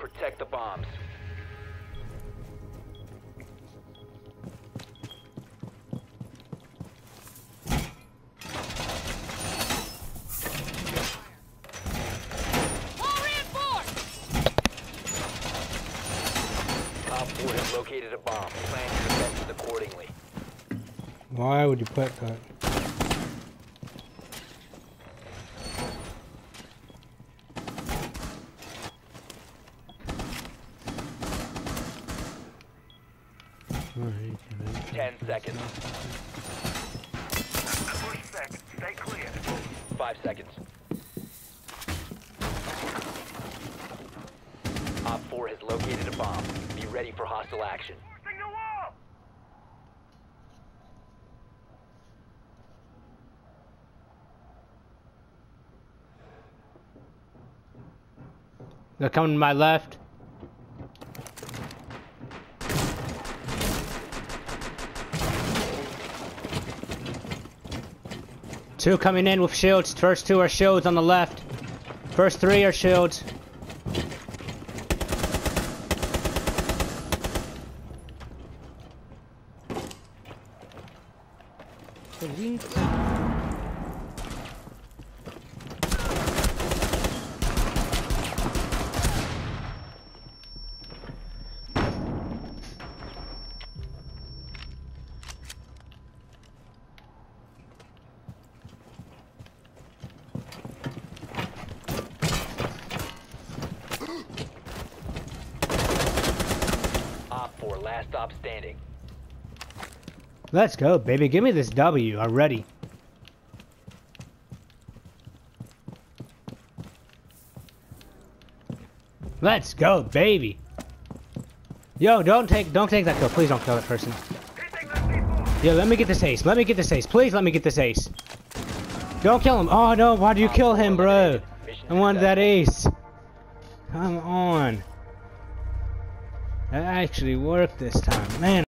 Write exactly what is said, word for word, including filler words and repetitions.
Protect the bombs. Op four has located a bomb. Plan your defenses accordingly. Why would you put that? Ten seconds. Stay clear. Five seconds. Op four has located a bomb. Be ready for hostile action. They're coming to my left. Two coming in with shields. First two are shields on the left. First three are shields. Last stop standing. Let's go, baby. Give me this W already. Let's go, baby. Yo, don't take don't take that kill. Please don't kill that person. Yo, let me get this ace. Let me get this ace. Please let me get this ace. Don't kill him. Oh no, why do you kill him, bro? I wanted that ace. Come on. That actually worked this time, man.